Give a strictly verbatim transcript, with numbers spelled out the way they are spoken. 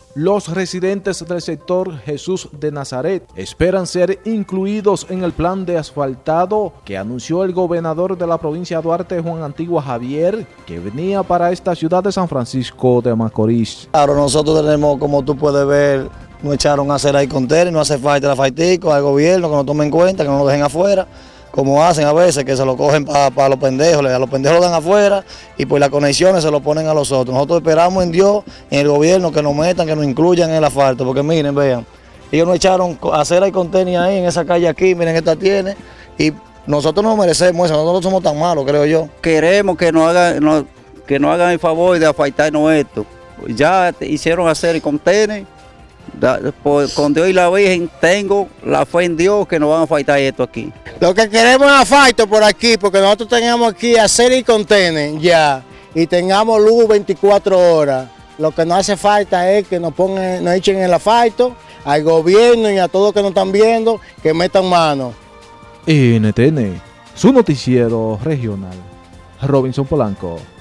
Los residentes del sector Jesús de Nazaret esperan ser incluidos en el plan de asfaltado que anunció el gobernador de la provincia de Duarte, Juan Antigua Javier, que venía para esta ciudad de San Francisco de Macorís. Claro, nosotros tenemos, como tú puedes ver, nos echaron a hacer ahí contenedores, no hace falta la faltico al gobierno, que nos tome en cuenta, que no nos dejen afuera, como hacen a veces, que se lo cogen para pa los pendejos, a los pendejos lo dan afuera y pues las conexiones se lo ponen a los otros. Nosotros esperamos en Dios, en el gobierno, que nos metan, que nos incluyan en el asfalto, porque miren, vean, ellos nos echaron acera y contenedor ahí en esa calle aquí, miren, esta tiene, y nosotros no merecemos eso, nosotros somos tan malos, creo yo. Queremos que nos hagan, no, que nos hagan el favor de asfaltarnos esto. Ya hicieron acera y contenedor. Con Dios y la Virgen tengo la fe en Dios que nos van a faltar esto aquí. Lo que queremos es asfalto por aquí, porque nosotros tengamos aquí acera y contenedor ya, y tengamos luz veinticuatro horas. Lo que nos hace falta es que nos pongan, nos echen el asfalto, al gobierno y a todos que nos están viendo, que metan mano. N T N, su noticiero regional. Robinson Polanco.